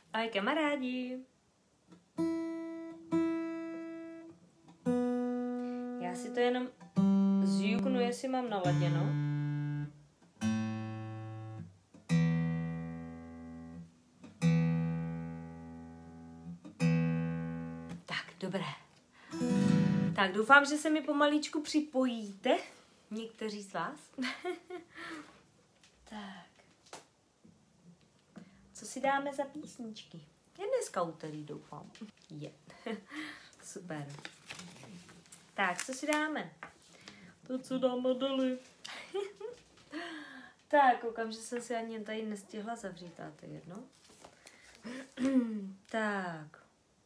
Ahoj kamarádi. Já si to jenom zjuknu, jestli mám naladěno. Tak, dobré. Tak, doufám, že se mi pomalíčku připojíte. Někteří z vás. Tak. Co si dáme za písničky? Je dneska úterý, doufám. Je. Super. Tak, co si dáme? To, co dáme dali. Tak, koukám, že jsem si ani tady nestihla zavřít, a to je jedno. Tak.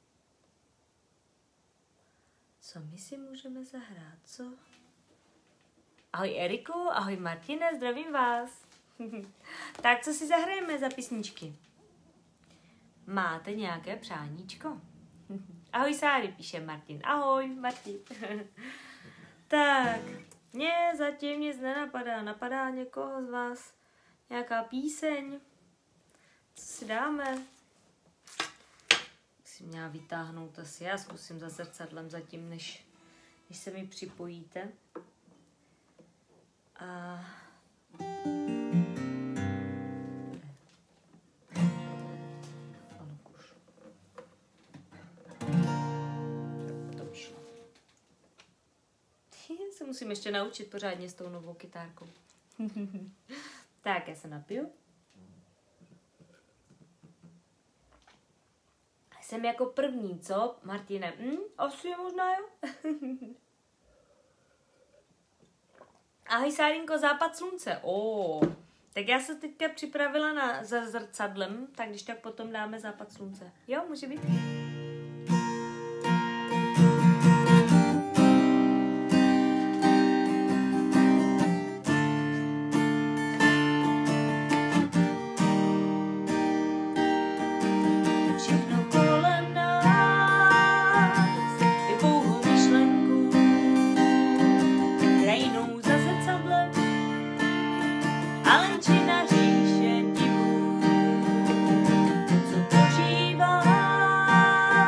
Co my si můžeme zahrát, co? Ahoj Eriku, ahoj Martine, zdravím vás. Tak, co si zahrajeme za písničky? Máte nějaké přáníčko? Ahoj Sáry, píše Martin. Ahoj Martin. Tak, mně zatím nic nenapadá. Napadá někoho z vás nějaká píseň? Co si dáme? Musím měla vytáhnout asi. Já zkusím za zrcadlem zatím, než se mi připojíte. A... se musím ještě naučit pořádně s tou novou kytárkou. Tak, já se napiju. Jsem jako první, co, Martine? Asi možná, jo? Ahoj, Sárinko, západ slunce. Tak já se teďka připravila za zrcadlem, tak když tak potom dáme západ slunce. Jo, může být? Alenčina říše divů, co požívá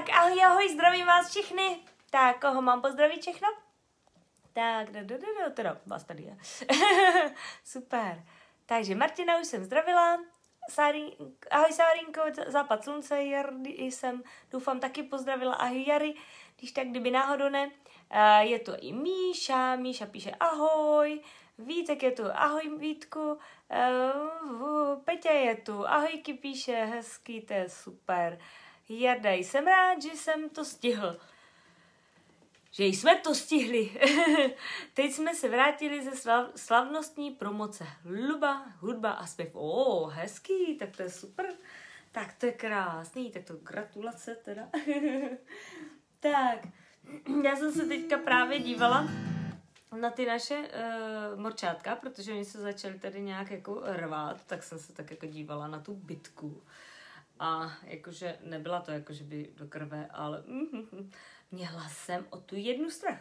Tak, ahoj, zdravím vás všechny. Tak, koho mám pozdravit všechno? Tak, teda vás tady je. Super. Takže Martina už jsem zdravila. Ahoj Sárinko, západ slunce, Jardy jsem, doufám, taky pozdravila. Ahoj Jary, když tak, kdyby náhodou ne. Je to i Míša, Míša píše ahoj. Vítek je tu, ahoj Vítku. Peťa je tu, ahojky píše, hezký, to je super. Jarda, jsem rád, že jsem to stihl. Že jsme to stihli. Teď jsme se vrátili ze slavnostní promoce. Hudba a zpěv. Hezký, tak to je super. Tak to je krásný, tak to gratulace teda. Tak, já jsem se teďka právě dívala na ty naše morčátka, protože oni se začali tady nějak jako rvát, tak jsem se tak jako dívala na tu bitku. A jakože nebyla to jakože by do krve, ale měla jsem o tu jednu strach.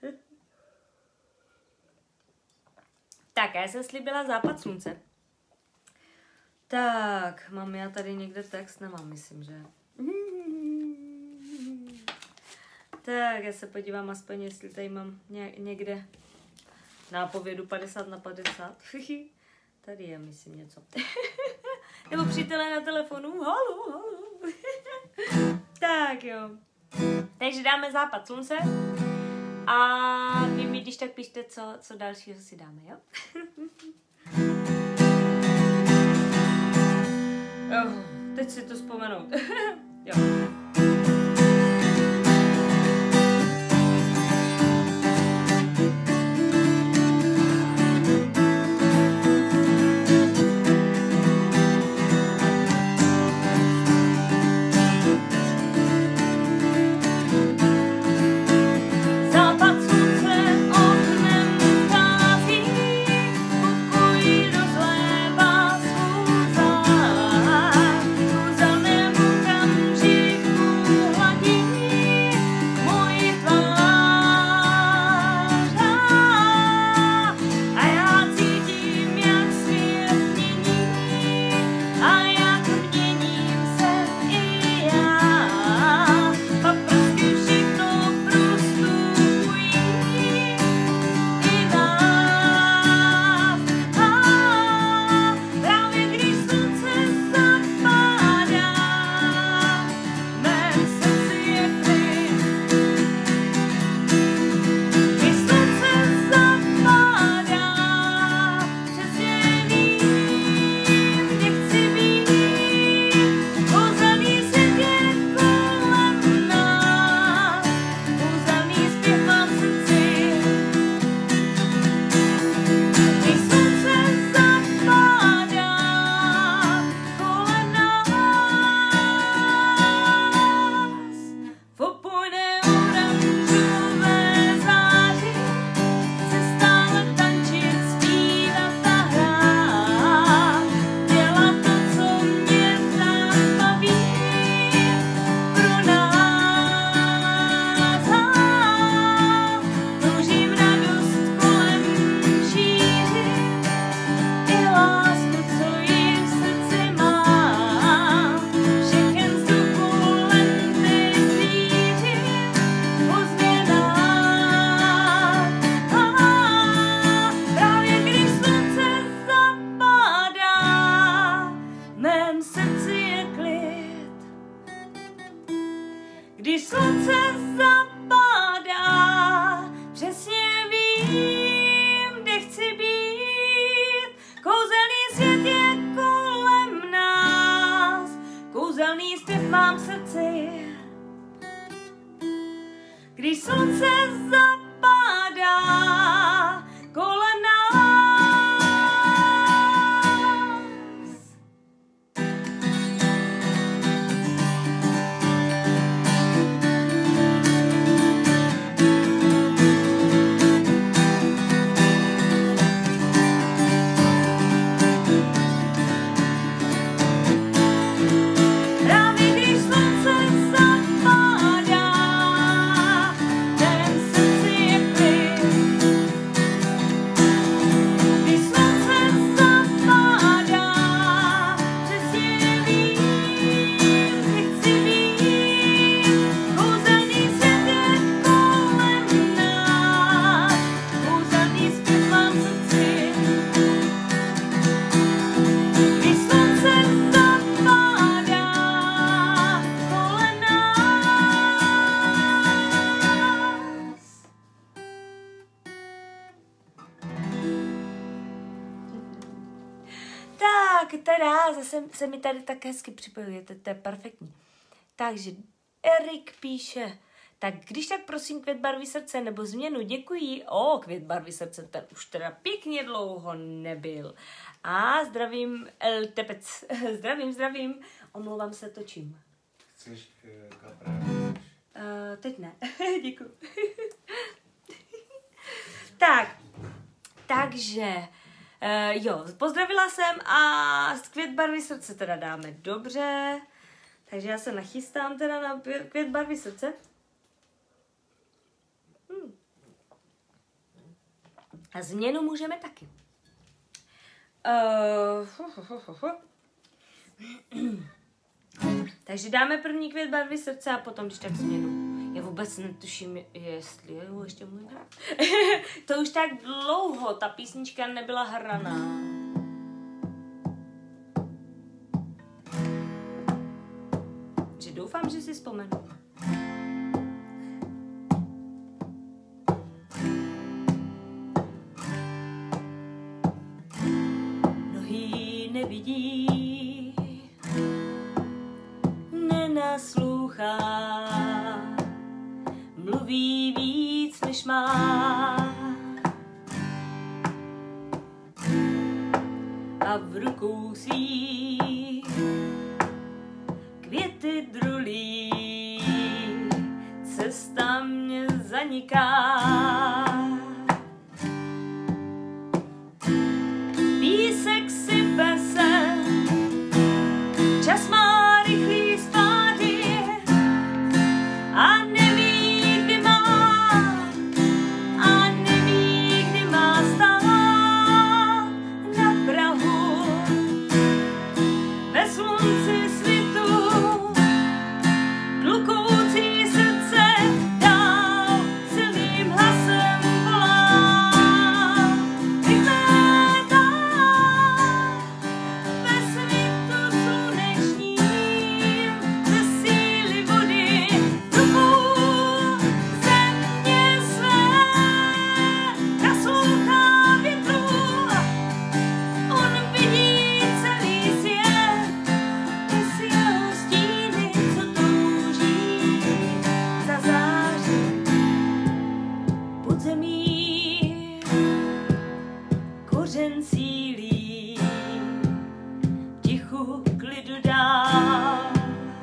Tak, já jsem slíbila západ slunce. Tak, mám já tady někde text? Nemám, myslím, že. Tak, já se podívám aspoň, jestli tady mám někde nápovědu 50/50. Tady je, myslím, něco. Nebo přítelé na telefonu. Halo. Tak jo. Takže dáme západ slunce. A vy mi když tak píšte, co dalšího si dáme, jo? Teď si to vzpomenout. Jo. Když slunce zapadá, přesně vím, kde chci být. Kouzelný svět je kolem nás, kouzelný zpěv mám v srdci. Když slunce zapadá kolem nás. Právě když slunce zapadá, ten srdci rád, zase se mi tady tak hezky připojuje, to je perfektní. Takže Erik píše, tak když tak prosím Květ barvy srdce nebo změnu, děkuji. Květ barvy srdce, ten už teda pěkně dlouho nebyl. A zdravím, Tepec, zdravím, omlouvám se, točím. Chceš kapra? Teď ne, děkuji. Takže, jo, pozdravila jsem a Květ barvy srdce teda dáme dobře. Takže já se nachystám teda na Květ barvy srdce. A změnu můžeme taky. Takže dáme první Květ barvy srdce a potom když tak změnu. Já vůbec netuším, jestli je ještě můj hrát. To už tak dlouho, ta písnička nebyla hraná. Že doufám, že si vzpomenu. Mnohý nevidí, nenaslouchá, mluví víc, než má. A v rukou svých květy drulí, cesta mě zaniká. Písek sype se, čas má rychlý spády a neví, kdy má stát na prahu ve slunci svitu, tlukoucí srdce dál silným hlasem volá. Vykvétá ve svitu slunečním, ze síly vody, duchů země své, naslouchá větru, on vidí celý svět, bez jeho stíny, co touží zazářit podzemí. Kořen sílí, tichu klidu dál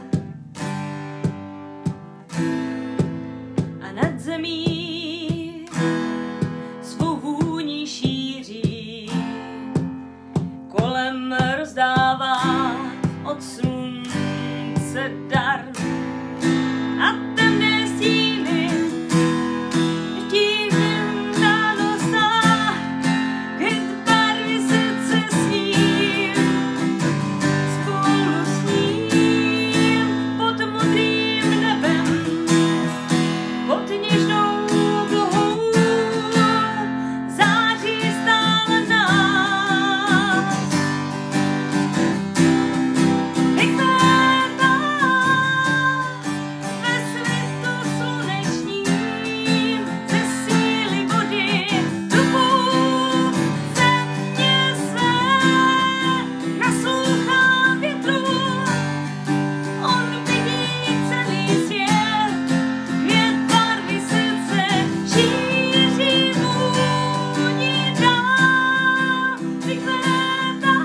a nad zemí svou vůni šíří, kolem rozdává od slunce dar a temné stíny vtípem ráno stá. Květ barvy srdce s ním, spolu s ním, pod modrým nebem, pod něžnou oblohou, září stále nás. Vykvétá ve světu slunečním, ze síly vody, duchů země své, naslouchá větru, on vidí celý svět. Květ barvy srdce šíří vůni dál. Vykvétá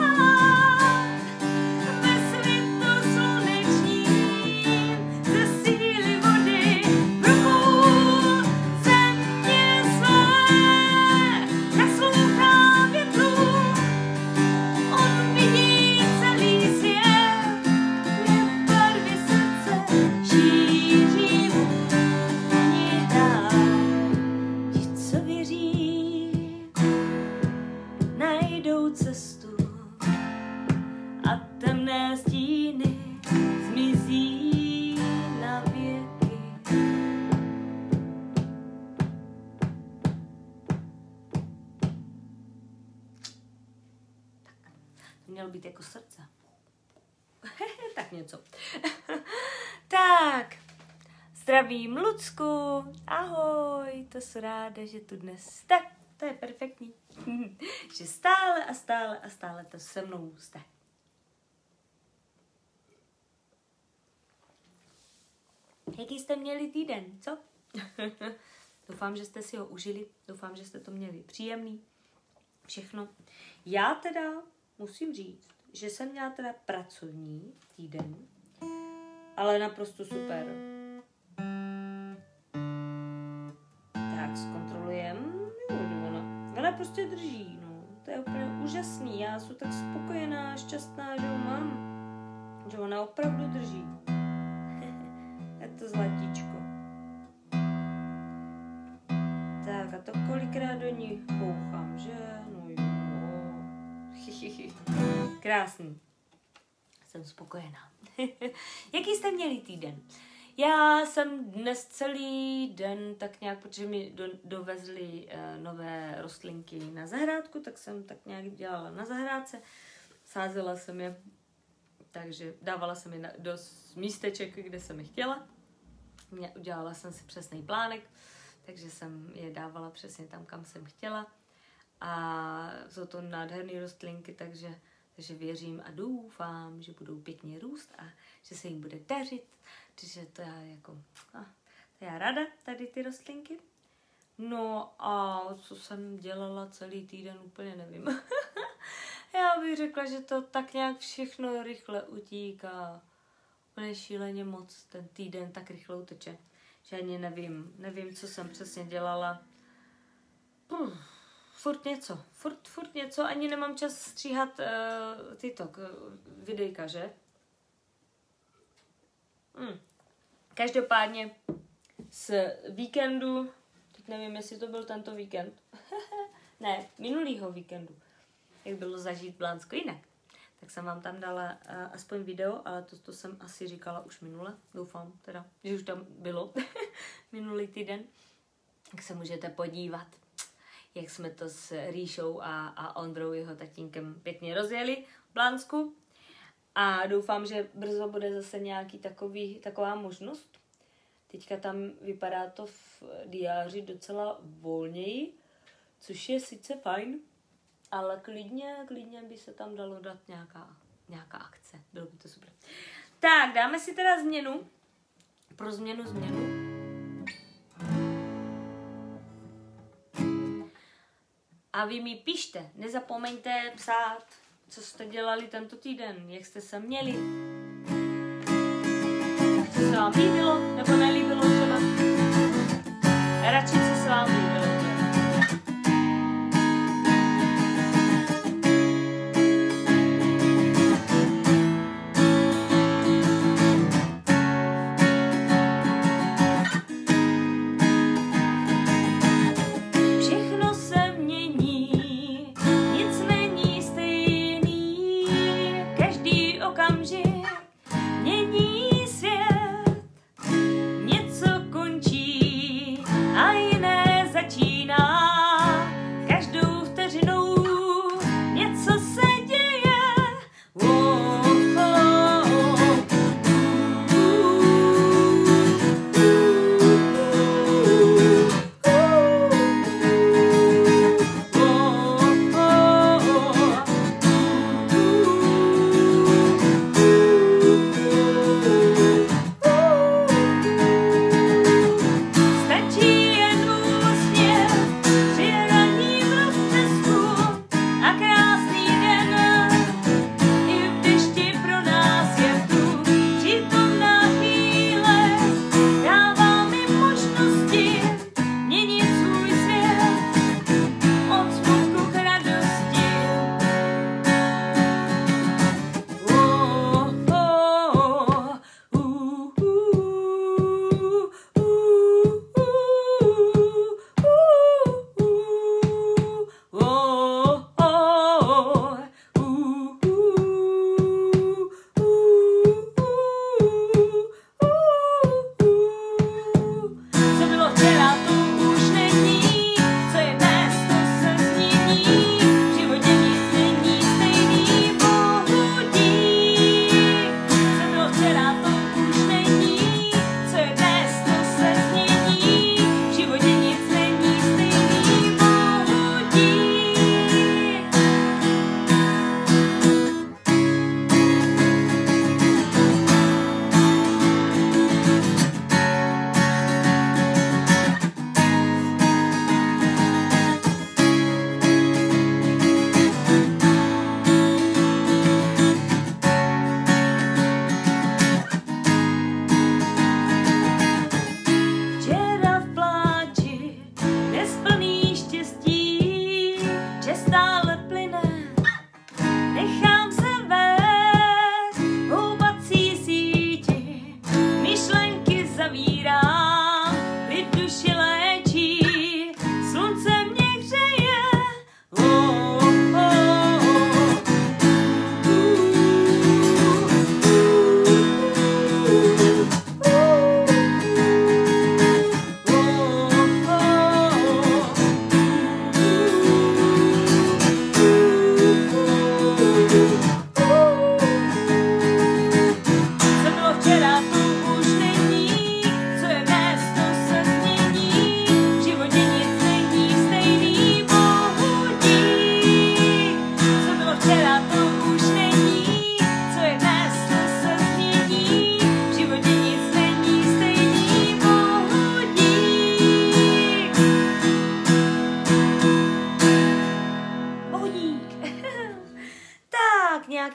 ve světu slunečním, ze síly vody, rukou země své, naslouchá větru, on vidí celý svět. Květ barvy srdce šíří vůni dál. Ti, co věří, najdou cestu a temné stíny zmizí na věky. To mělo být jako srdce. Tak něco. Tak, zdravím Lucku, ahoj, to jsem ráda, že tu dnes jste, to je perfektní. Že stále a stále to se mnou jste. Jaký jste měli týden, co? Doufám, že jste si ho užili, doufám, že jste to měli příjemný, všechno. Já teda musím říct, že jsem měla teda pracovní týden, ale naprosto super. Tak, zkontrolujem. Ona prostě drží, no. To je úplně úžasný, já jsem tak spokojená, šťastná, že ho mám. Že ona opravdu drží. Je to zlatíčko. Tak a to kolikrát do ní bouchám, že? No jo. Krásný. Jsem spokojená. Jaký jste měli týden? Já jsem dnes celý den tak nějak, protože mi dovezli nové rostlinky na zahrádku, tak jsem tak nějak dělala na zahrádce. Sázela jsem je, takže dávala jsem je do místeček, kde jsem je chtěla. Udělala jsem si přesný plánek, takže jsem je dávala přesně tam, kam jsem chtěla. A jsou to nádherné rostlinky, takže věřím a doufám, že budou pěkně růst a že se jim bude dařit. Takže to já jako, to já ráda, tady ty rostlinky. No a co jsem dělala celý týden, úplně nevím. Já bych řekla, že to tak nějak všechno rychle utíká. Úplně šíleně moc, ten týden tak rychle uteče, že ani nevím, co jsem přesně dělala. Furt něco, ani nemám čas stříhat videjka, že? Každopádně z víkendu, teď nevím, jestli to byl tento víkend, ne, minulýho víkendu, jak bylo zažít Blánsko jinak, tak jsem vám tam dala aspoň video, ale to jsem asi říkala už minule, doufám teda, že už tam bylo minulý týden, tak se můžete podívat, jak jsme to s Ríšou a Ondrou, jeho tatínkem, pěkně rozjeli v Blánsku. A doufám, že brzo bude zase nějaký taková možnost. Teďka tam vypadá to v diáři docela volněji, což je sice fajn, ale klidně by se tam dalo dát nějaká akce. Bylo by to super. Tak, dáme si teda změnu. Pro změnu. A vy mi pište, nezapomeňte psát, co jste dělali tento týden, jak jste se měli. Co se vám líbilo, nebo nelíbilo třeba. Radši, co se vám líbilo. Něco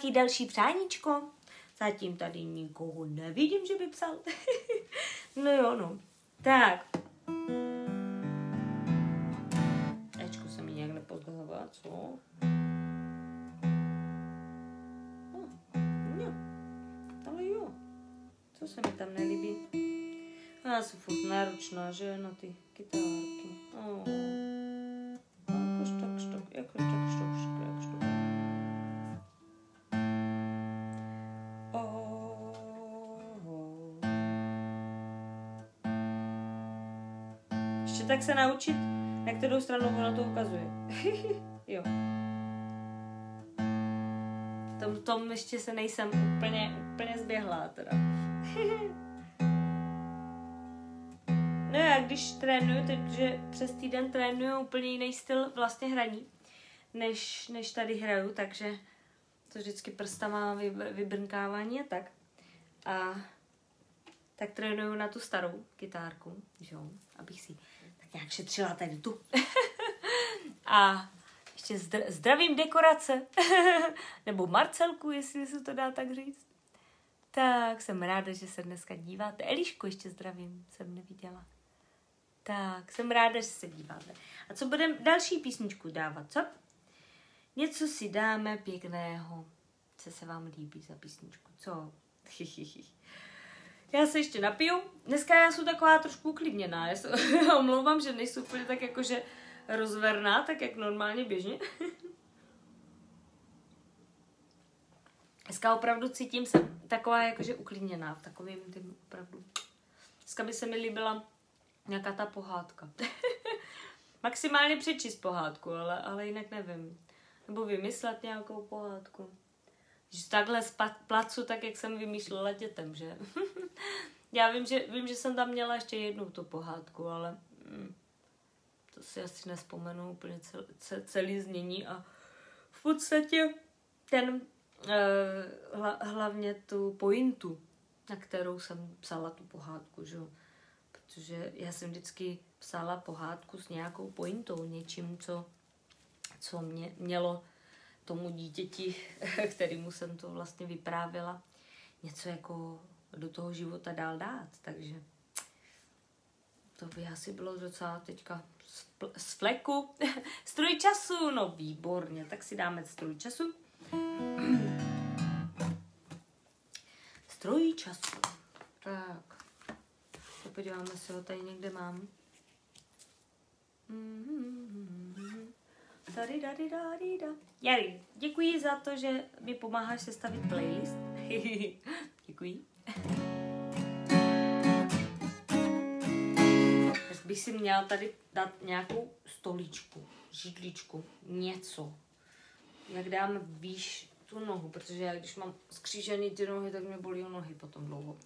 nějaký další přáníčko? Zatím tady nikoho nevidím, že by psal. No jo, no. Tak. Ečko se mi nějak nepozdělává, co? Jo. Ale jo. Co se mi tam nelíbí? Já jsem furt náročná, že? Na ty kytárky. Jakož tak štok. Ještě tak se naučit, na kterou stranu ona to ukazuje. Jo. V tom ještě se nejsem úplně zběhlá teda. No já když trénuju, takže přes týden trénuju úplně jiný styl vlastně hraní, než tady hraju, takže to vždycky prstama vybrnkávání a tak. A tak trénuju na tu starou kytárku, jo, abych si tak nějak šetřila tady tu. A ještě zdravím dekorace, nebo Marcelku, jestli se to dá tak říct. Tak jsem ráda, že se dneska díváte. Elišku ještě zdravím, jsem neviděla. Tak, jsem ráda, že se díváte. A co budeme další písničku dávat, co? Něco si dáme pěkného. Co se vám líbí za písničku, co? Já se ještě napiju. Dneska já jsem taková trošku uklidněná. Já se omlouvám, že nejsou úplně tak jakože rozverná, tak jak normálně běžně. Dneska opravdu cítím se taková jakože uklidněná v takovým tím opravdu. Dneska by se mi líbila nějaká ta pohádka. Maximálně přečíst pohádku, ale jinak nevím. Nebo vymyslet nějakou pohádku. Že takhle z placu, tak jak jsem vymýšlela dětem, že? Já vím, že jsem tam měla ještě jednou tu pohádku, ale to si asi nespomenu úplně celý znění a v podstatě hlavně tu pointu, na kterou jsem psala tu pohádku, že? Protože já jsem vždycky psala pohádku s nějakou pointou, něčím, co mě mělo tomu dítěti, kterému jsem to vlastně vyprávěla, něco jako do toho života dál dát, takže to by asi bylo docela teďka z fleku. Stroj času, no výborně, tak si dáme stroj času. Stroj času, tak, podíváme se, ho tady někde mám. Jary, děkuji za to, že mi pomáháš sestavit playlist. Děkuji. Tak bych si měla tady dát nějakou stoličku, židličku, něco. Jak dám výš tu nohu, protože já když mám skřížený ty nohy, tak mě bolí nohy potom dlouho.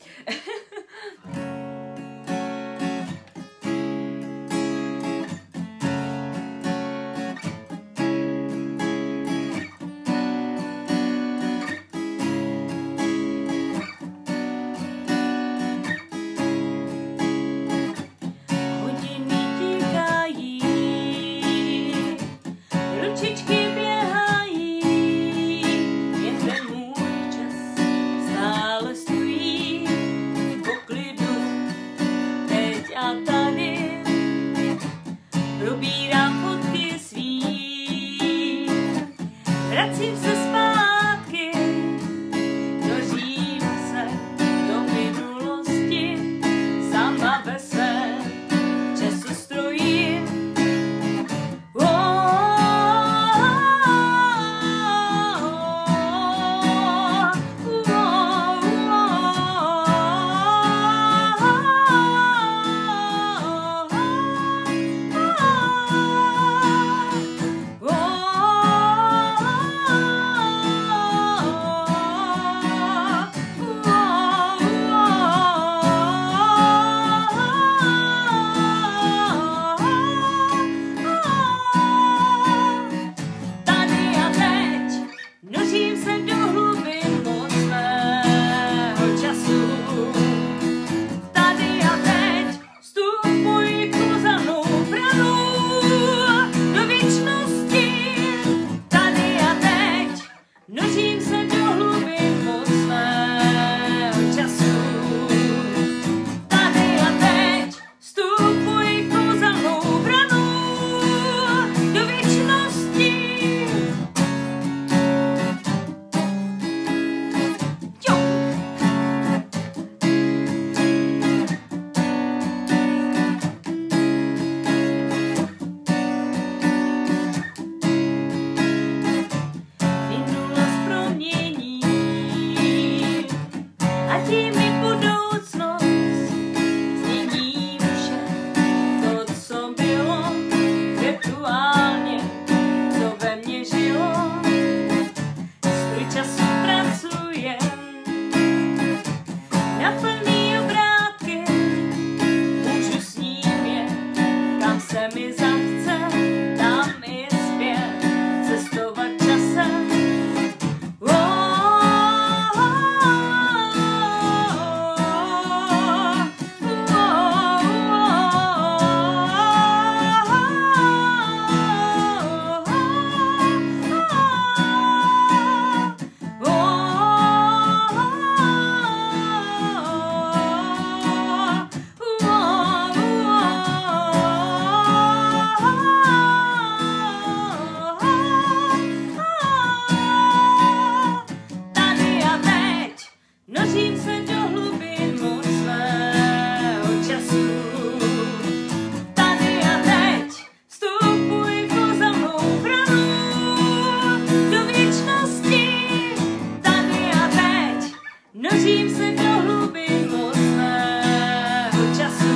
Nořím se do hlubin mocného času.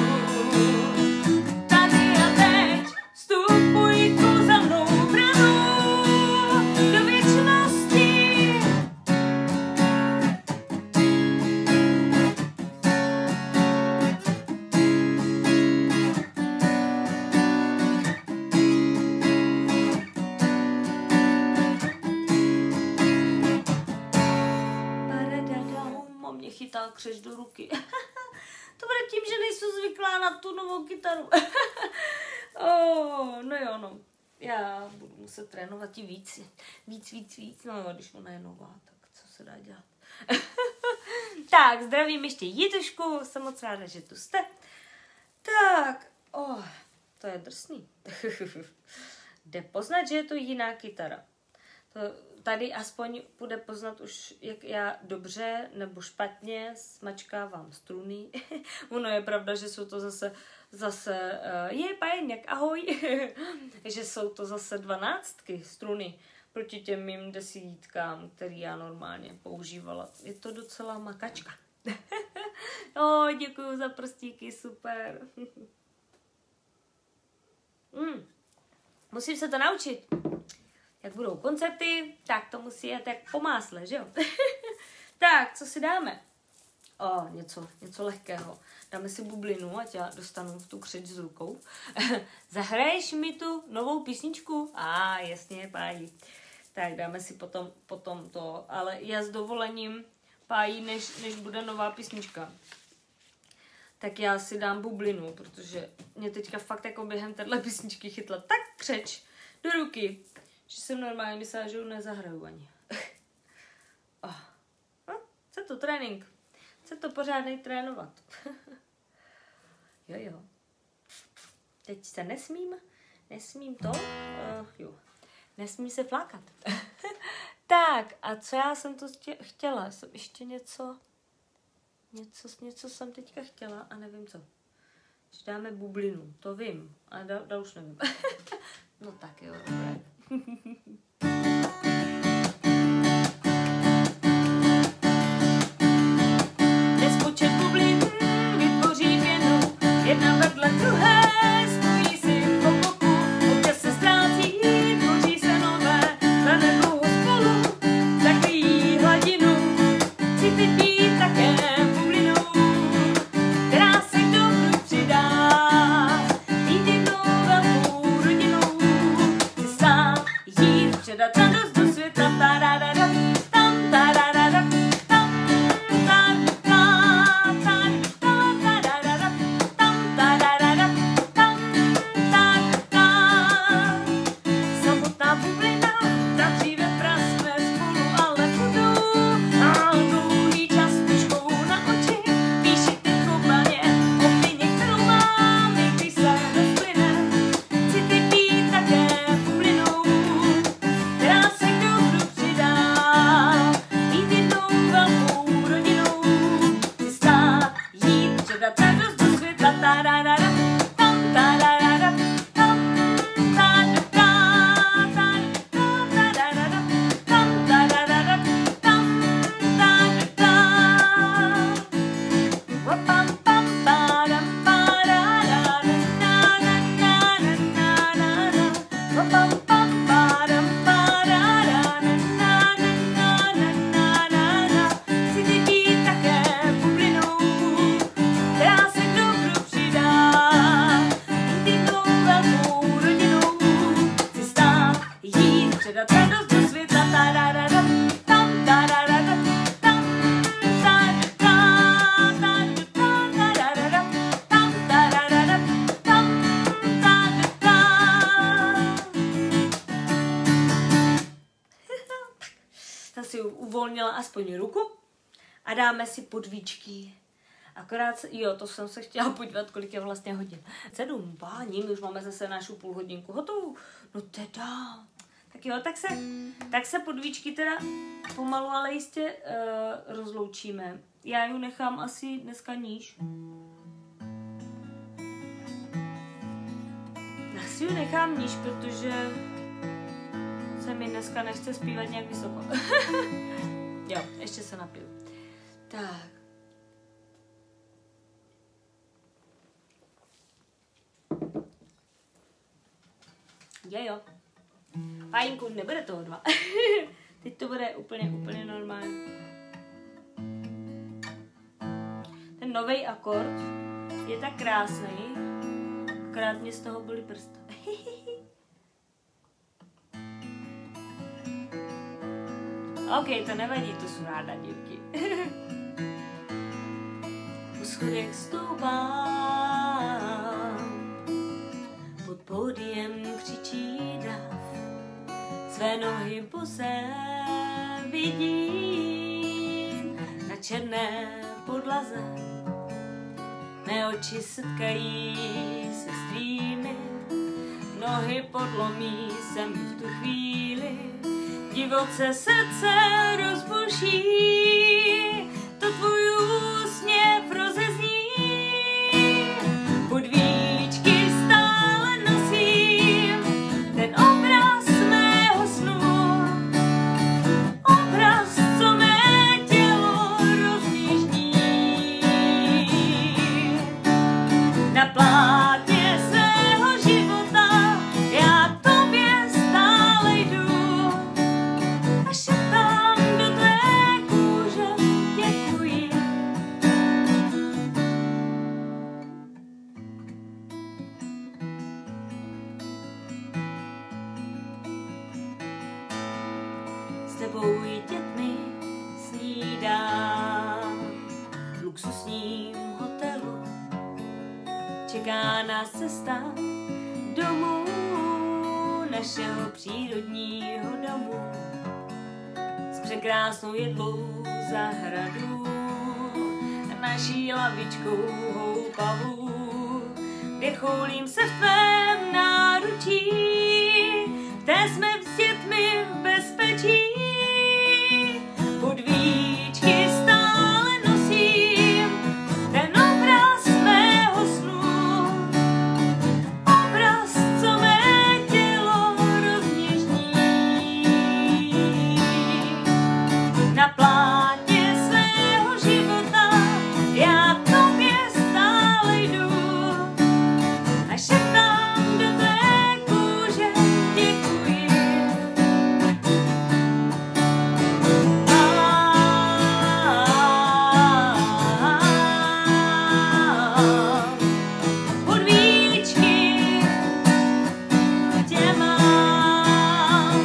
Tady a teď vstupuji kouzelnou branou do věčnosti. Mě chytá křeč do ruky. To bude tím, že nejsou zvyklá na tu novou kytaru. No jo, no. Já budu muset trénovat i víc. Víc. No jo, když ona je nová, tak co se dá dělat. Tak, zdravím ještě Jitušku. Jsem moc ráda, že tu jste. Tak, to je drsný. Jde poznat, že je to jiná kytara. Tady aspoň bude poznat už, jak já dobře nebo špatně smačkávám struny. Ono je pravda, že jsou to zase pájeňák, ahoj, že jsou to zase 12 struny proti těm mým 10, který já normálně používala. Je to docela makačka. Děkuju za prstíky, super. Musím se to naučit. Jak budou koncerty, tak to musí jít jak po másle, že jo? Tak, co si dáme? Něco lehkého. Dáme si bublinu, ať já dostanu tu křeč s rukou. Zahraješ mi tu novou písničku? Jasně, pájí. Tak dáme si potom to, ale já s dovolením pájí, než bude nová písnička. Tak já si dám bublinu, protože mě teďka fakt jako během téhle písničky chytla tak křeč do ruky, že jsem normálně myslela, že ho nezahraju ani. Chce to trénink. Chce to pořádnej trénovat. Jo. Teď se nesmím to? Nesmím se flákat. Tak, a co já jsem to chtěla? Jsem ještě něco jsem teďka chtěla a nevím co. Že dáme bublinu, to vím, ale dál už nevím. No tak jo, dobré. Nespočet bublin vytvoří pěnu, jedna vedle druhé, stojí si po boku, občas se ztrácí, tvoří se nové, za nedlouho spolu zakryjí hladinu. Chci teď být také bublinou, která se k dobru přidá, být jednou velkou rodinou, chci stát, jít, předat radost do světa, tararara, tam, tararara, tam, samotná bublina, ta dříve praskne spolu, ale budou na dlouhý čas myškou na oči, píši ty chobaně o vině, kterou mám, když se rozplyne. Chci teď být také bublinou, která se k dobru přidá, být jednou velkou rodinou, chci stát, jít, předat radost do světa, tararara, tam, tararara, tam, předat radost do světa, tararara, tam, tararara, tam, tararara, tam, tararara, tam, Jsem si uvolnila aspoň ruku a dáme si podvíčky. Akorát, to jsem se chtěla podívat, kolik je vlastně hodin. 7, páni, my už máme zase našu půlhodinku hotovou. No teda. Tak jo, tak se podvíčky teda pomalu, ale jistě rozloučíme. Já ju nechám asi dneska níž. Asi ju nechám níž, protože se mi dneska nechce zpívat nějak vysoko. Jo, ještě se napiju. Tak. Jo. Fajnku, nebude toho 2. Teď to bude úplně normální. Ten nový akord je tak krásný, akorát mě z toho bolí prsta. OK, to nevadí, to jsou ráda dívky. Po schodech stoupám, pod pódiem křičí dav, své nohy bosé vidím na černé podlaze. Mé oči setkají se s tvými, nohy podlomí se mi v tu chvíli, divoce srdce rozbuší, to tvůj úsměv rozezní. Podvíčky stále nosím, ten obraz mého snu, obraz, co mé tělo rozněžní. Na plátně svého života já tobě stále jdu a šeptám do tvé kůže děkuji. S tebou i dětmi snídám v luxusním hotelu. Čeká nás cesta domů, našeho přírodního domu, s překrásnou jedlou zahradu, naší lavičkou houpavou, kde choulím se v tvém náručí, té jsme s dětmi v bezpečí. Podvíčky stále nosím, ten obraz mého snu, obraz, co mé tělo rozněžní. Na plátně svého života já tobě stále jdu a šeptám do tvé kůže děkuji. Podvíčky tě mám.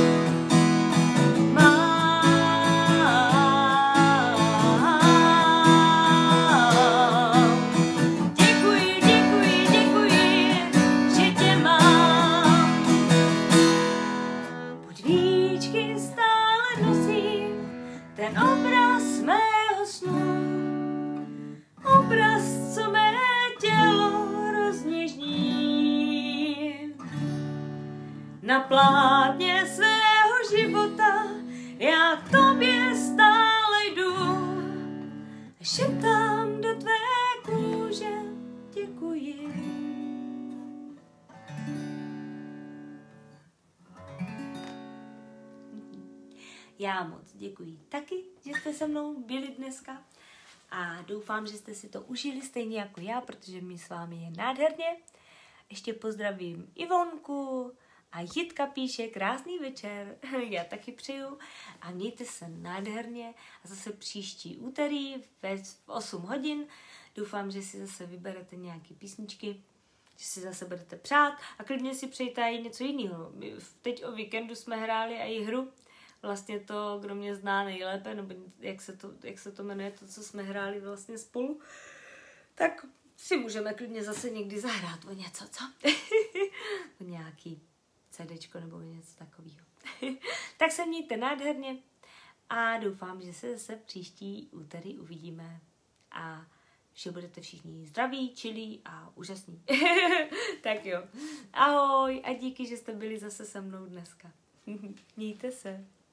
Děkuji, že tě mám. Podvíčky stále nosím, ten obraz mého snu, obraz, co mé tělo rozněžní. Na plátně svého života já k tobě stále jdu a šeptám do tvé kůže děkuji. Já moc děkuji taky, že jste se mnou byli dneska a doufám, že jste si to užili stejně jako já, protože mi s vámi je nádherně. Ještě pozdravím Ivonku a Jitka píše krásný večer, já taky přeju a mějte se nádherně a zase příští úterý v 8 hodin. Doufám, že si zase vyberete nějaké písničky, že si zase budete přát a klidně si přejte i něco jiného. Teď o víkendu jsme hráli i hru, vlastně to, kdo mě zná nejlépe, nebo jak se to jmenuje, to, co jsme hráli vlastně spolu, tak si můžeme klidně zase někdy zahrát o něco, co? O nějaký CDčko nebo něco takového. Tak se mějte nádherně a doufám, že se zase příští úterý uvidíme a že budete všichni zdraví, čilí a úžasní. Tak jo. Ahoj a díky, že jste byli zase se mnou dneska. Mějte se.